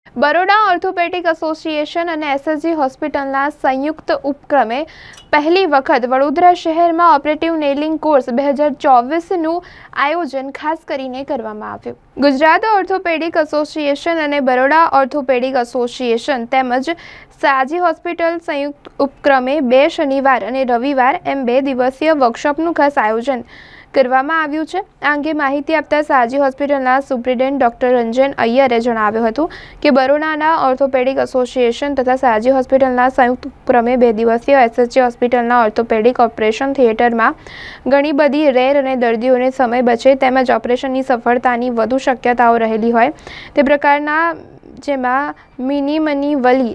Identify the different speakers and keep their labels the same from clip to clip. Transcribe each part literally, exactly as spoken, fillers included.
Speaker 1: Baroda orthopaedic association અને SSG હોસ્પિટલના સંયુક્ત ઉપક્રમે પહેલી વખત વડોદરા શહેરમાં ઓપરેટિવ નેલિંગ કોર્સ બે હજાર ચોવીસનું આયોજન ખાસ કરીને કરવામાં આવ્યું. ગુજરાત ઓર્થોપેડિક એસોસિએશન અને બરોડા ઓર્થોપેડિક એસોસિએશન તેમજ સાજી હોસ્પિટલ સંયુક્ત ઉપક્રમે બે શનિવાર અને રવિવાર એમ બે દિવસીય વર્કશોપનું ખાસ આયોજન કરવામાં આવ્યું છે. આ અંગે માહિતી આપતા સાજી હોસ્પિટલના સુપ્રિન્ટેન્ડન્ટ ડોક્ટર રંજન અય્યરે જણાવ્યું હતું કે બરોડાના ઓર્થોપેડિક એસોસિએશન તથા સાજી હોસ્પિટલના સંયુક્ત ઉપક્રમે બે દિવસીય એસએસજી હોસ્પિટલના ઓર્થોપેડિક ઓપરેશન થિયેટરમાં ઘણી બધી રેર અને દર્દીઓને સમય બચે તેમજ ઓપરેશનની સફળતાની વધુ શક્યતાઓ રહેલી હોય તે પ્રકારના જેમાં મિનિમની વલી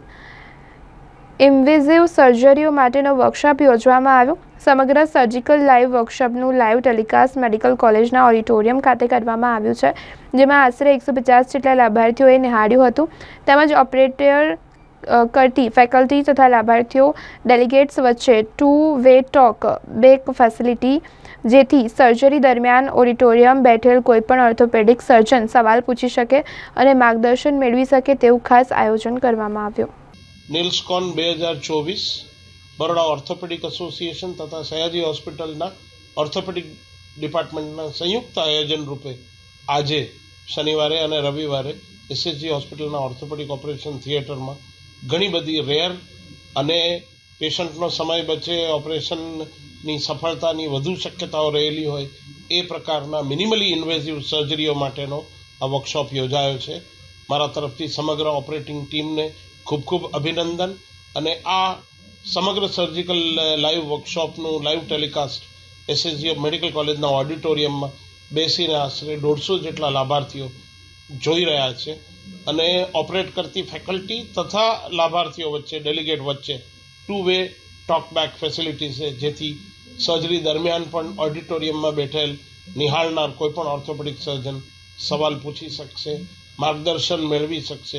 Speaker 1: ઇન્વેઝિવ સર્જરીઓ માટેનો વર્કશોપ યોજવામાં આવ્યો. સમગ્ર સર્જિકલ લાઈવ વર્કશોપનું લાઈવ ટેલિકાસ્ટ મેડિકલ કોલેજના ઓડિટોરિયમ ખાતે કરવામાં આવ્યું છે, જેમાં આશરે એકસો પચાસ જેટલા લાભાર્થીઓએ નિહાળ્યું હતું તેમજ ઓપરેટર કરતી ફેકલ્ટી તથા લાભાર્થીઓ ડેલિગેટ્સ વચ્ચે two way talk back facility, જેથી સર્જરી દરમિયાન ઓડિટોરિયમ બેઠેલ કોઈપણ ઓર્થોપેડિક સર્જન સવાલ પૂછી શકે અને માર્ગદર્શન મેળવી શકે તેવું ખાસ આયોજન કરવામાં આવ્યું.
Speaker 2: નેલ્સકોન બે હજાર ચોવીસ બરોડા ઓર્થોપેડિક એસોસિએશન તથા સયાજી હોસ્પિટલના ઓર્થોપેડિક ડિપાર્ટમેન્ટના સંયુક્ત આયોજન રૂપે આજે શનિવારે અને રવિવારે એસએસજી હોસ્પિટલના ઓર્થોપેડિક ઓપરેશન થિયેટરમાં ઘણી બધી રેર અને પેશન્ટનો સમય બચે, ઓપરેશનની સફળતાની વધુ શક્યતાઓ રહેલી હોય એ પ્રકારના મિનિમલી ઇન્વેઝિવ સર્જરીઓ માટેનો આ વર્કશોપ યોજાયો છે. મારા તરફથી સમગ્ર ઓપરેટિંગ ટીમને ખૂબ ખૂબ અભિનંદન. અને આ સમગ્ર સર્જિકલ લાઈવ વર્કશોપનું લાઈવ ટેલિકાસ્ટ એસએસજી મેડિકલ કોલેજના ઓડિટોરિયમમાં બેસીને આશરે દોઢસો જેટલા લાભાર્થીઓ જોઈ રહ્યા છે અને ઓપરેટ કરતી ફેકલ્ટી તથા લાભાર્થીઓ વચ્ચે ડેલિગેટ વચ્ચે ટુ વે ટોકબેક ફેસિલિટી છે, જેથી સર્જરી દરમિયાન પણ ઓડિટોરિયમમાં બેઠેલ નિહાળનાર કોઈપણ ઓર્થોપેડિક સર્જન સવાલ પૂછી શકશે, માર્ગદર્શન મેળવી શકશે.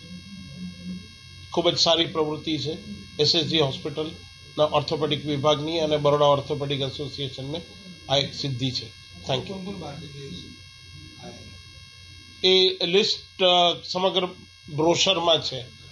Speaker 2: ખૂબ જ સારી પ્રવૃત્તિ છે એસએસજી હોસ્પિટલના ઓર્થોપેડિક વિભાગની અને બરોડા ઓર્થોપેડિક એસોસિએશનને આ એક સિદ્ધિ છે. Thank you. એ લિસ્ટ સમગ્ર બ્રોશરમાં છે.